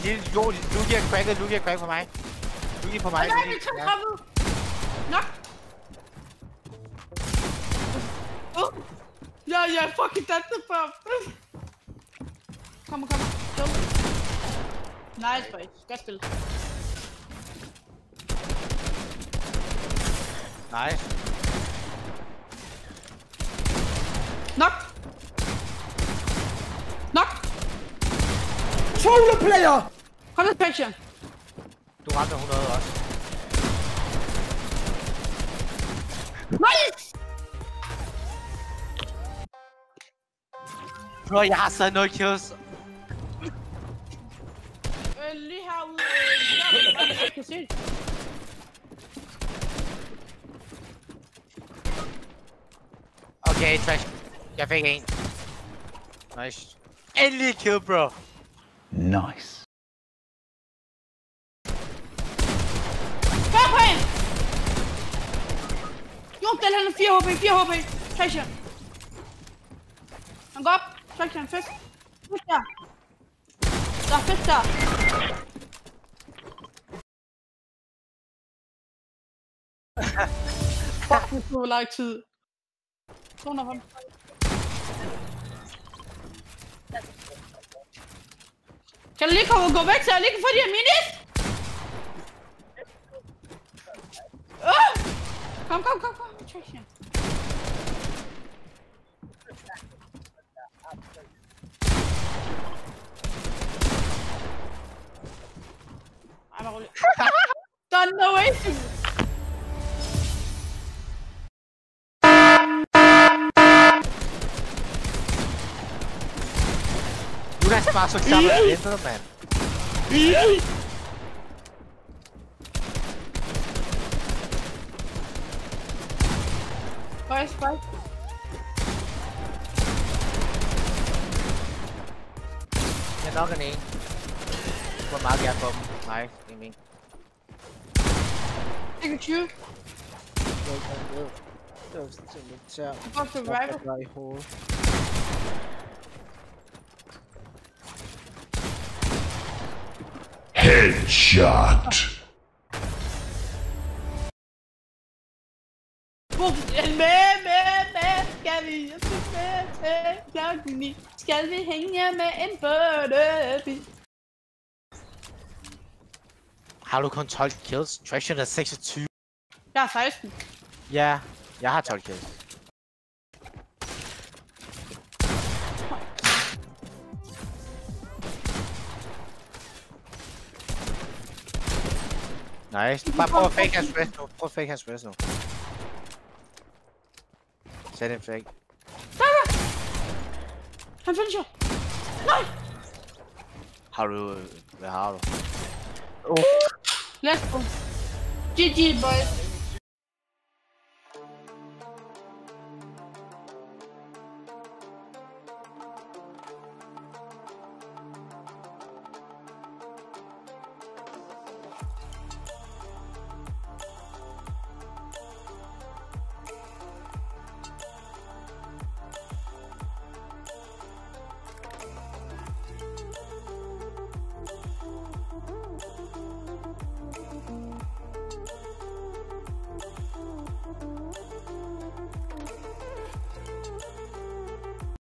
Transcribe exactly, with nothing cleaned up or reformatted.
lille jo, Lugia er cracket, Lugia er cracket på mig. Lugia på mig. Nej, vi kan komme. Nok. Ja, ja, fucking dante på. Kom, kom. Kom. Nice, boys. Godt spil. Nice. Nok. Nok. Solo player! Kom med passion. Du ramte hundrede også. Nice! Bro, jeg har stadig nul kills. Øh, lige herude. Øh, jeg kan se det. Okay, trash. Jeg fik en. Nice. Endelig kill, bro. Nice. Før på en! Jo, den han er fire H P, fire H P. Trash. Han går op. Trash, han fisk. Fisk der. Der er fisk der. Fuck, det tog lang tid. to hundrede hånd. Kan du lige komme og gå væk, så jeg lige kan få de her minis? Uh! Kom, kom, kom, kom. Trash. Ej, hvor roligt. Der er no way. Du er bare så klar med at ændre, mand. Boys, boys. Jeg nok en en. Hvor meget gerne på dem? Nej, ingen min. Jeg kan tyve. Det var sådan lidt tært. Godt til rival. Jeg var i hovedet. Headshot. Med, med, med, skal vi, jeg skal med til klokken ni. Skal vi hænge med en bøttebil? Har du kun tolv kills? Traction er seksogtyve. Jeg har seksten. Ja, jeg har tolv kills. Nice. Bare prøv at fake hans rest nu. Prøv at fake hans rest nu. Sæt en fake. Der! Han finisher! Nej! Har du... Hvad har du? Let's go. G G, boys.